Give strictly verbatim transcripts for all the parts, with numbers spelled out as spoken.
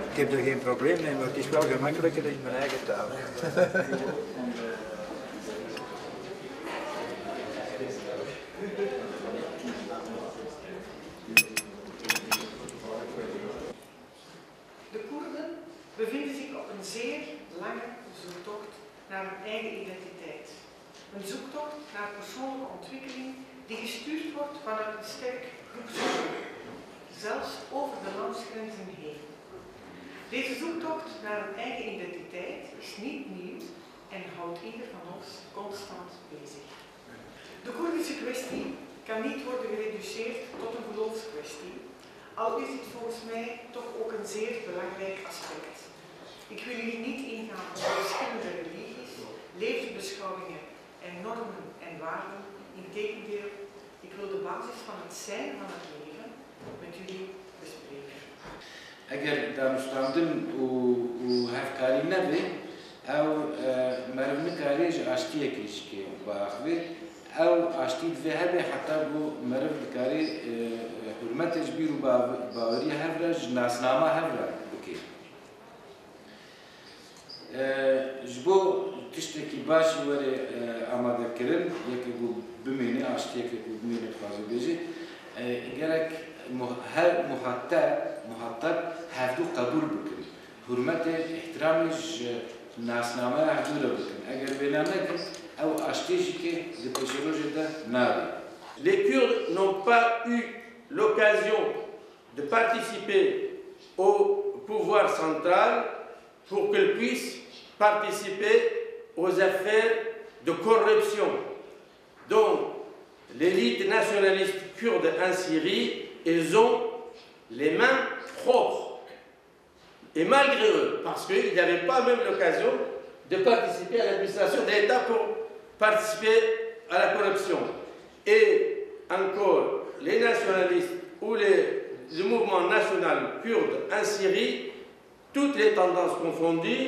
Ik heb er geen probleem mee, maar het is wel gemakkelijker in mijn eigen taal. De Koerden bevinden zich op een zeer lange zoektocht naar hun eigen identiteit. Een zoektocht naar persoonlijke ontwikkeling die gestuurd wordt vanuit een sterk groepsgevoel, zelfs over de landsgrenzen heen. Deze zoektocht naar een eigen identiteit is niet nieuw en houdt ieder van ons constant bezig. De Koerdische kwestie kan niet worden gereduceerd tot een geloofskwestie, al is dit volgens mij toch ook een zeer belangrijk aspect. Ik wil hier niet ingaan op de verschillende religies, levensbeschouwingen en normen en waarden. Integendeel, ik wil de basis van het zijn van het leven met jullie bespreken. اگر دانشمندان و و هفکاری نبی، او مرد نکاریج آشتیه کیش که باخوی، او آشتید و هبه حتی بو مرد نکاری حرمتش بیرو باوری هفرج ناسنامه هفرج بکی. جبو تشتکی باشی ولی آماده کردن یکی بو بمینه آشتیه که بو بمینه خواهد بیجی، گرک هر محتاط محتاط هفدو قبول بکن، حرمت احترامش ناسنامه هفدو بکن. اگر بینامه کن، او آشتیجی که دپشروج ده ناری. Les Kurdes n'ont pas eu l'occasion de participer au pouvoir central pour qu'ils puissent participer aux affaires de corruption. Donc, l'élite nationaliste kurde en Syrie, ils ont les mains propres. Et malgré eux, parce qu'ils n'avaient pas même l'occasion de participer à l'administration de l'État pour participer à la corruption. Et encore, les nationalistes ou les, le mouvement national kurde en Syrie, toutes les tendances confondues,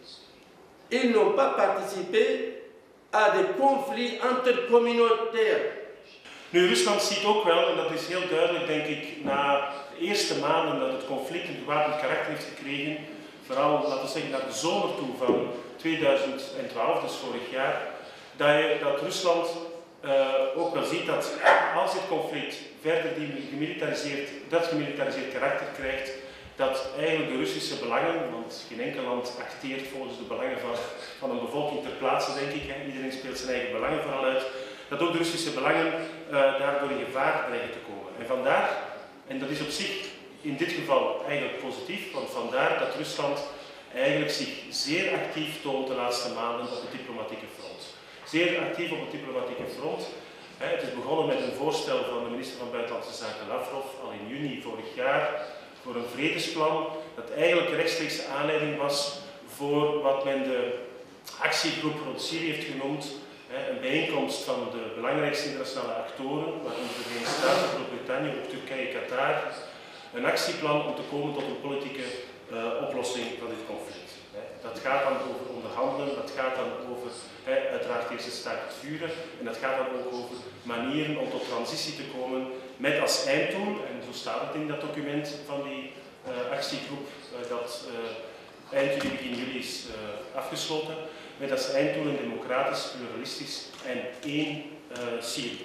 ils n'ont pas participé à des conflits intercommunautaires. Nu, Rusland ziet ook wel, en dat is heel duidelijk denk ik, na de eerste maanden dat het conflict een gewapend karakter heeft gekregen, vooral laten we zeggen naar de zomer toe van tweeduizend twaalf, dus vorig jaar, dat, je, dat Rusland uh, ook wel ziet dat als dit conflict verder die gemilitariseerd, dat gemilitariseerd karakter krijgt, dat eigenlijk de Russische belangen, want geen enkel land acteert volgens de belangen van, van een bevolking ter plaatse, denk ik, hè. Iedereen speelt zijn eigen belangen vooral uit, dat ook de Russische belangen uh, daardoor in gevaar dreigen te komen. En vandaar, en dat is op zich in dit geval eigenlijk positief, want vandaar dat Rusland eigenlijk zich zeer actief toont de laatste maanden op het diplomatieke front. Zeer actief op het diplomatieke front. Het is begonnen met een voorstel van de minister van Buitenlandse Zaken Lavrov al in juni vorig jaar voor een vredesplan dat eigenlijk rechtstreeks aanleiding was voor wat men de actiegroep rond Syrië heeft genoemd, een bijeenkomst van de belangrijkste internationale actoren, waaronder de Verenigde Staten, Groot-Brittannië, ook Turkije, Qatar, een actieplan om te komen tot een politieke uh, oplossing van dit conflict. Dat gaat dan over onderhandelen, dat gaat dan over he, uiteraard eerst het staakt het vuren en dat gaat dan ook over manieren om tot transitie te komen met als einddoel, en zo staat het in dat document van die uh, actiegroep uh, dat uh, eind juli, begin juli is uh, afgesloten, met als einddoel een democratisch, pluralistisch en één uh, Syrië.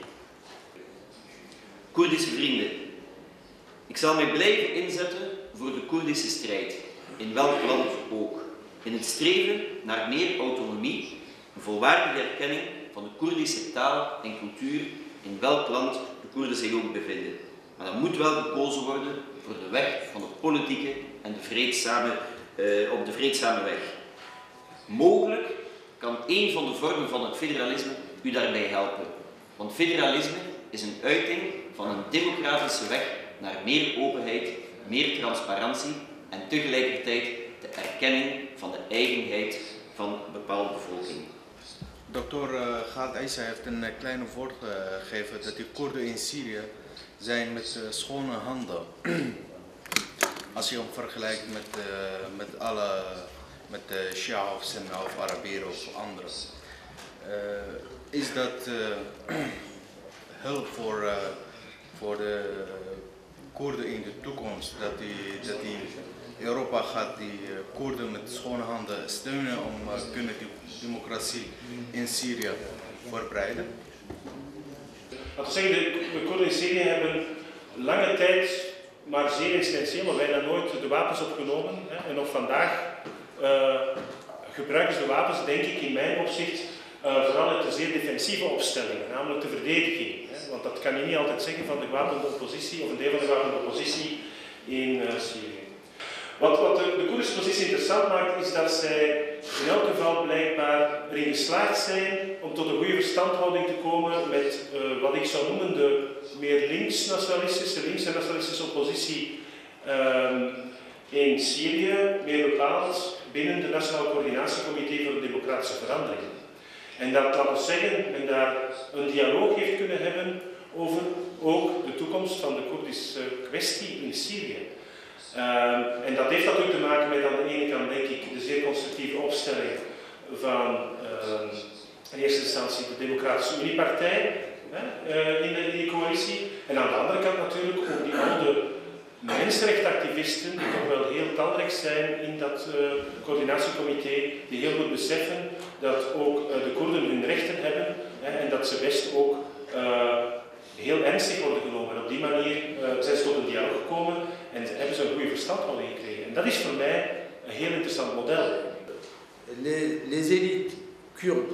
Koerdische vrienden, ik zal mij blijven inzetten voor de Koerdische strijd, in welk land ook. In het streven naar meer autonomie, een volwaardige erkenning van de Koerdische taal en cultuur in welk land de Koerden zich ook bevinden. Maar dat moet wel gekozen worden voor de weg van de politieke en de vreedzame, uh, op de vreedzame weg. Mogelijk kan een van de vormen van het federalisme u daarbij helpen. Want federalisme is een uiting van een democratische weg naar meer openheid, meer transparantie en tegelijkertijd de erkenning van de eigenheid van een bepaalde bevolking. Dokter Khaled Issa heeft een kleine woord gegeven dat de Koerden in Syrië zijn met uh, schone handen. Als je hem vergelijkt met, uh, met alle, met de Shia of Sunna of Arabieren of anderen. Uh, is dat uh, hulp voor, uh, voor de Koerden in de toekomst, dat die, dat die Europa gaat die uh, Koerden met schone handen steunen om uh, kunnen die democratie in Syrië verbreiden? Laten we zeggen, de Koerden in Syrië hebben lange tijd, maar zeer incidentieel, maar bijna nooit de wapens opgenomen. Hè. En nog vandaag uh, gebruiken ze de wapens, denk ik, in mijn opzicht, uh, vooral uit de zeer defensieve opstellingen, namelijk de verdediging. Hè. Want dat kan je niet altijd zeggen van de gewapende oppositie of een deel van de gewapende oppositie in uh, Syrië. Wat, wat de, de Koerdische positie interessant maakt, is dat zij in elk geval blijkbaar erin geslaagd zijn om tot een goede verstandhouding te komen met uh, wat ik zou noemen de meer links-nationalistische, linkse nationalistische oppositie uh, in Syrië, meer bepaald binnen de Nationaal Coördinatiecomité voor de Democratische Verandering. En dat, laten we zeggen, men daar een dialoog heeft kunnen hebben over ook de toekomst van de Koerdische kwestie in Syrië. Uh, en dat heeft natuurlijk te maken met aan de ene kant, denk ik, de zeer constructieve opstelling van uh, in eerste instantie de Democratische Uniepartij hè, uh, in, de, in die coalitie. En aan de andere kant natuurlijk ook die oude mensenrechtenactivisten die toch wel heel talrijk zijn in dat uh, coördinatiecomité, die heel goed beseffen dat ook uh, de Koerden hun rechten hebben hè, en dat ze best ook uh, heel ernstig worden genomen. En op die manier uh, zijn ze tot een dialoog gekomen en hebben ze een goede verstandhouding gekregen. En dat is voor mij een heel interessant model. Les, les élites kurdes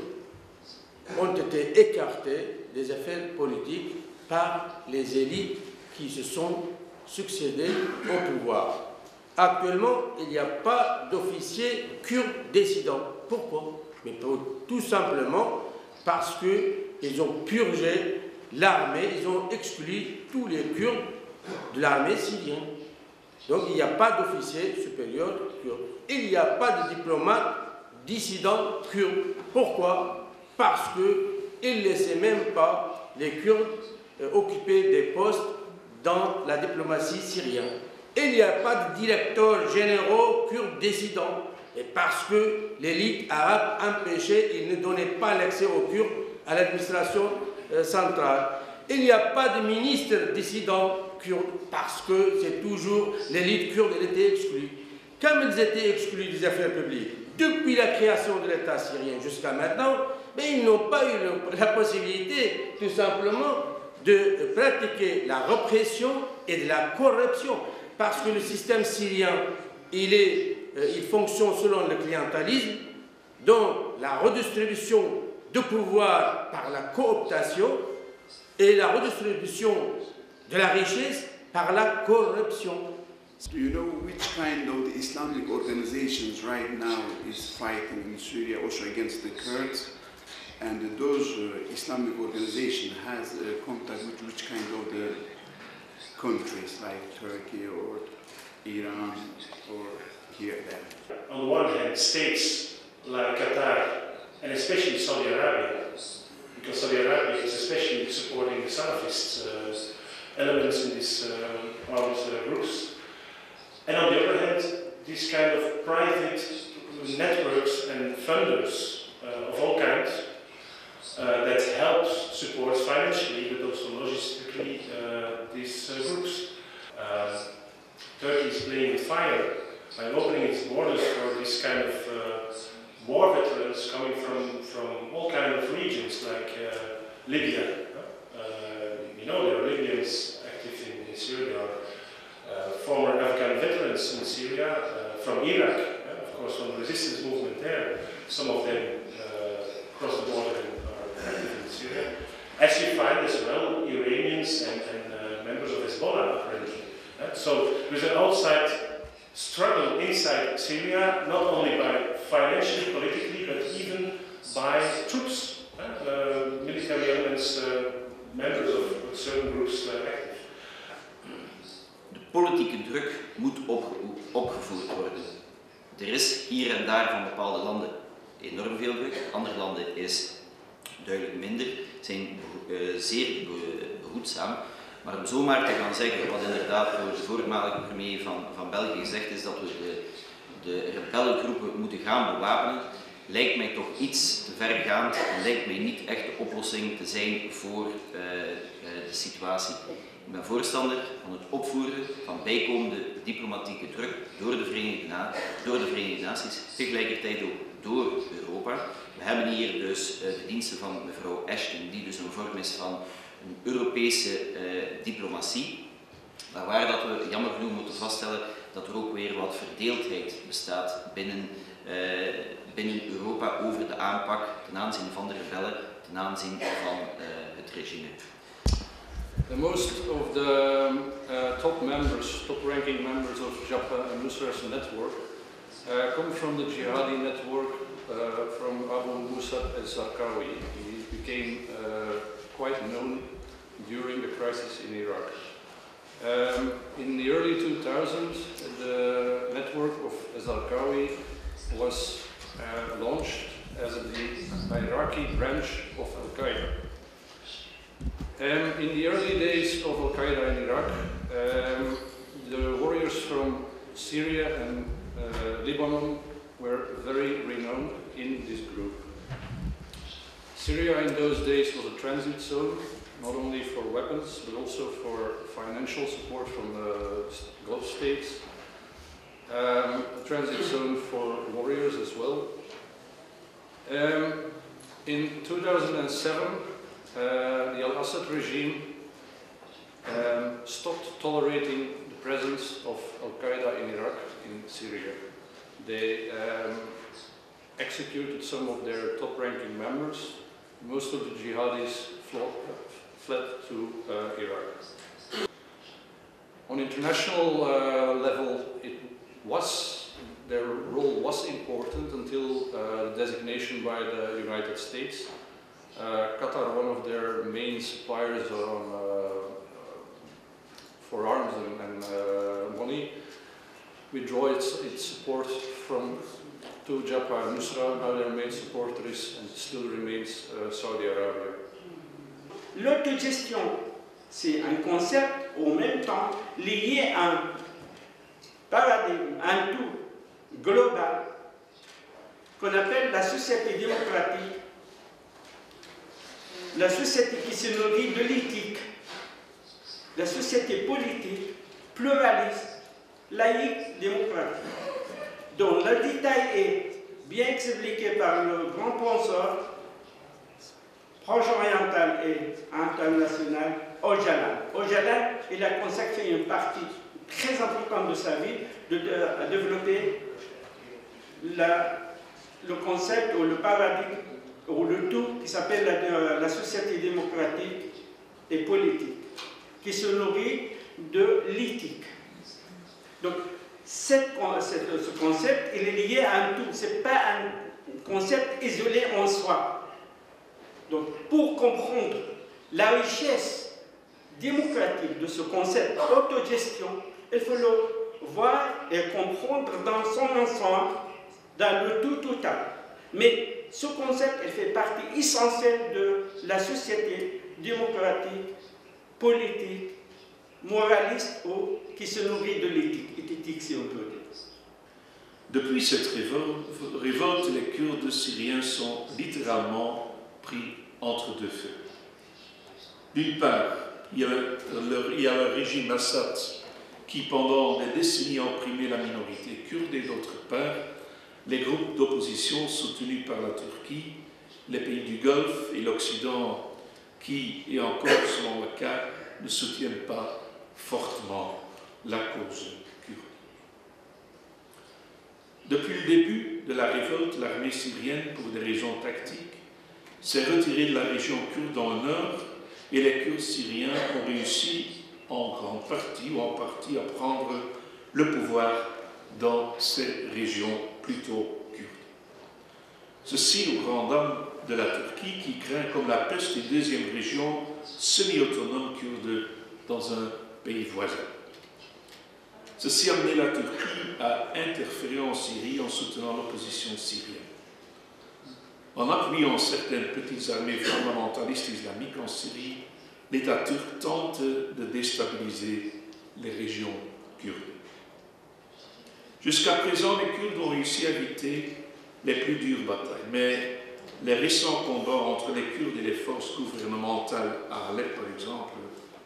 ont été écartées des affaires politiques par les élites qui se sont succédées au pouvoir. Actuellement, il n'y a pas d'officiers kurdes dissidents. Pourquoi? Mais pour, tout simplement parce qu'ils ont purgé l'armée, ils ont exclu tous les Kurdes de l'armée syrienne. Donc il n'y a pas d'officier supérieur kurde. Il n'y a pas de diplomate dissident kurde. Pourquoi? Parce qu'ils ne laissaient même pas les Kurdes euh, occuper des postes dans la diplomatie syrienne. Il n'y a pas de directeur généraux kurdes dissidents. Et parce que l'élite arabe empêchait, ils ne donnaient pas l'accès aux Kurdes à l'administration euh, centrale. Il n'y a pas de ministre dissident kurde parce que c'est toujours l'élite kurde, elle était exclue. Comme ils étaient exclus des affaires publiques depuis la création de l'État syrien jusqu'à maintenant, mais ils n'ont pas eu le, la possibilité tout simplement de pratiquer la répression et de la corruption parce que le système syrien, il, est, euh, il fonctionne selon le clientélisme, donc la redistribution de pouvoir par la cooptation et la redistribution de la richesse par la corruption. Do you know which kind of the Islamic organizations right now is fighting in Syria also against the Kurds? And those uh, Islamic organizations has uh, contact with which kind of the countries like Turkey or Iran or here and there? On the one hand, states like Qatar and especially Saudi Arabia, because Saudi Arabia is especially supporting the Salafist uh, elements in these uh, armed uh, groups. And on the other hand, these kind of private networks and funders uh, of all kinds uh, that help support financially but also logistically uh, these uh, groups. Uh, Turkey is playing with fire by opening its borders for this kind of uh, war veterans coming from, from all kinds of regions like uh, Libya. Uh, you know, there are Libyans active in, in Syria, uh, former Afghan veterans in Syria, uh, from Iraq, uh, of course, from the resistance movement there. Some of them uh, cross the border and are active in Syria. As you find as well Iranians and, and uh, members of Hezbollah apparently. Uh, so there's an outside struggle inside Syria, not only by financially, politically, but even by troops, uh, uh, military elements, uh, members of certain groups uh, active. De politieke druk moet opge opgevoerd worden. Er is hier en daar van bepaalde landen enorm veel druk, andere landen is duidelijk minder, zijn uh, zeer be behoedzaam. Maar om zomaar te gaan zeggen, wat inderdaad door de voormalige premier van, van België gezegd is, dat we de, de rebellengroepen moeten gaan bewapenen, lijkt mij toch iets te vergaand en lijkt mij niet echt de oplossing te zijn voor uh, uh, de situatie Ik ben voorstander van het opvoeren van bijkomende diplomatieke druk door de Verenigde, Na door de Verenigde Naties, tegelijkertijd ook door Europa. We hebben hier dus uh, de diensten van mevrouw Ashton, die dus een vorm is van een Europese uh, diplomatie, maar waar dat we jammer genoeg moeten vaststellen dat er ook weer wat verdeeldheid bestaat binnen, uh, binnen Europa over de aanpak ten aanzien van de rebellen, ten aanzien van uh, het regime. The most of the uh, top members, top-ranking members of Jabhat al-Nusra's network uh, come from the jihadi network uh, from Abu Musab al-Zarqawi. He became uh, quite known during the crisis in Iraq. Um, in the early two thousands, the network of al-Zarqawi was uh, launched as the Iraqi branch of Al-Qaeda. Um, in the early days of Al-Qaeda in Iraq, um, the warriors from Syria and uh, Lebanon were very renowned in this group. Syria in those days was a transit zone, not only for weapons, but also for financial support from the Gulf states. Um, a transit zone for warriors as well. Um, in two thousand seven, Uh, the Al-Assad regime um, stopped tolerating the presence of Al-Qaeda in Iraq, in Syria. They um, executed some of their top-ranking members. Most of the jihadis fled to uh, Iraq. On international uh, level, it was, their role was important until uh, the designation by the United States. Uh, Qatar, one of their main suppliers on, uh, for arms and, and uh, money, withdrew its, its support from to Jabhat al-Nusra. Now their main supporter is and still remains uh, Saudi Arabia. L'autogestion, c'est un concept en même temps lié à un paradigme, un tout global qu'on appelle la société démocratique. La société qui se nourrit de l'éthique, la société politique, pluraliste, laïque, démocratique, dont le détail est bien expliqué par le grand penseur proche-oriental et international, Öcalan. Öcalan, il a consacré une partie très importante de sa vie de, de, à développer la, le concept ou le paradigme ou le tout qui s'appelle la, la société démocratique et politique, qui se nourrit de l'éthique. Donc, cette, cette, ce concept, il est lié à un tout, ce n'est pas un concept isolé en soi. Donc, pour comprendre la richesse démocratique de ce concept autogestion, il faut le voir et comprendre dans son ensemble, dans le tout total. Mais ce concept, il fait partie essentielle de la société démocratique, politique, moraliste ou qui se nourrit de l'éthique, éthique si on peut dire. Depuis cette révolte, les Kurdes syriens sont littéralement pris entre deux feux. D'une part, il y a le, il y a le régime Assad qui pendant des décennies a opprimé la minorité kurde et d'autre part, les groupes d'opposition soutenus par la Turquie, les pays du Golfe et l'Occident qui, et encore selon le cas, ne soutiennent pas fortement la cause kurde. Depuis le début de la révolte, l'armée syrienne, pour des raisons tactiques, s'est retirée de la région kurde dans le nord et les Kurdes syriens ont réussi en grande partie ou en partie à prendre le pouvoir dans ces régions plutôt kurdes. Ceci au grand dam de la Turquie qui craint comme la peste une deuxième région semi-autonome kurde dans un pays voisin. Ceci a amené la Turquie à interférer en Syrie en soutenant l'opposition syrienne. En appuyant certaines petites armées fondamentalistes islamiques en Syrie, l'État turc tente de déstabiliser les régions kurdes. Jusqu'à présent, les Kurdes ont réussi à éviter les plus dures batailles, mais les récents combats entre les Kurdes et les forces gouvernementales à Alep, par exemple,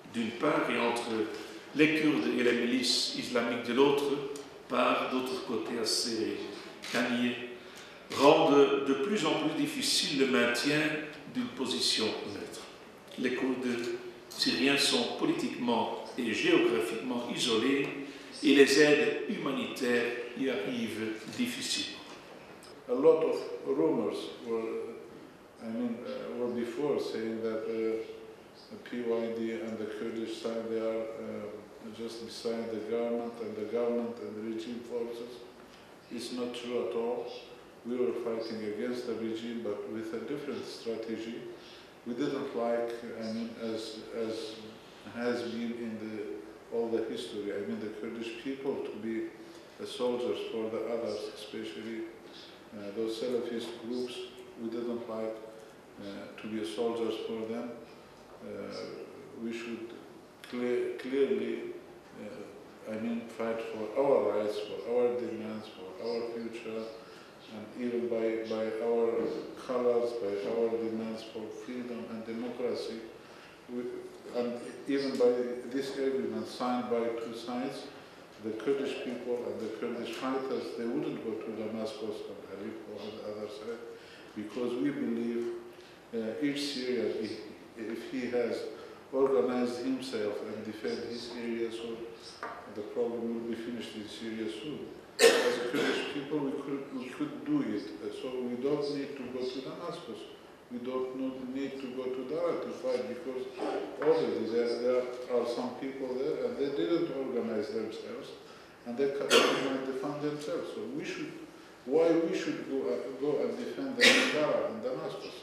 d'une part et entre les Kurdes et les milices islamiques de l'autre part, d'autre côté assez canier, rendent de plus en plus difficile le maintien d'une position neutre. Les Kurdes syriens sont politiquement et géographiquement isolés et les aides humanitaires y arrivent difficilement. A lot of rumors were, I mean, uh, were before saying that uh, the P Y D and the Kurdish side, they are uh, just beside the government and the government and the regime forces. It's not true at all. We were fighting against the regime, but with a different strategy. We didn't like, I mean, as, as has been in the, all the history, I mean, the Kurdish people to be the soldiers for the others, especially uh, those Salafist groups. We didn't like uh, to be soldiers for them. Uh, we should clear, clearly, uh, I mean, fight for our rights, for our demands, for our future, and even by, by our colors, by our demands for freedom and democracy. We, and even by this agreement signed by two sides, the Kurdish people and the Kurdish fighters, they wouldn't go to Damascus and Aleppo on the other side, because we believe uh, each Syrian, if, if he has organized himself and defend his area, so the problem will be finished in Syria soon. As a Kurdish people, we could, we could do it, so we don't need to go to Damascus. We don't need to go to Daraa to fight, because already there, there are some people there and they didn't organize themselves and they can't defend themselves. So we should, why we should go, uh, go and defend them in Daraa and Damascus?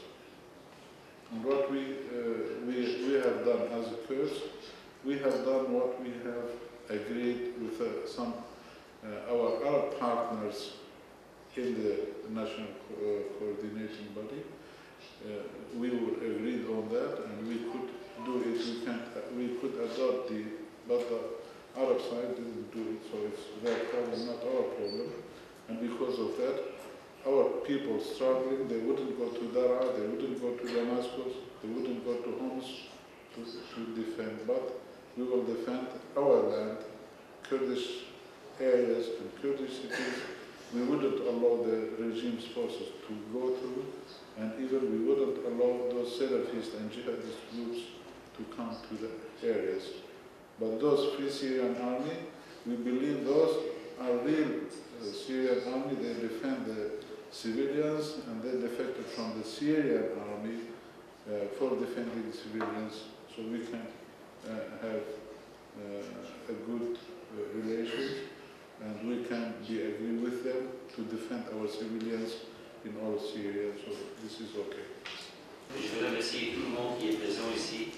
And what we, uh, we, we have done as a Kurds, we have done what we have agreed with uh, some uh, our Arab partners in the national co uh, coordinating body. Uh, we were agreed on that, and we could do it. We can, we could adopt the, but the Arab side didn't do it, so it's their problem, not our problem. And because of that, our people struggling, they wouldn't go to Daraa, they wouldn't go to Damascus, they wouldn't go to Homs to, to defend, but we will defend our land, Kurdish areas and Kurdish cities. We wouldn't allow the regime's forces to go through, and even we wouldn't allow those Salafist and jihadist groups to come to the areas. But those Free Syrian Army, we believe those are real uh, Syrian army. They defend the civilians, and they defected from the Syrian army uh, for defending civilians, so we can uh, have uh, a good uh, relations, and we can be agree with them to defend our civilians in all Syria, so this is okay. Je veux remercier tout le monde qui est présent ici.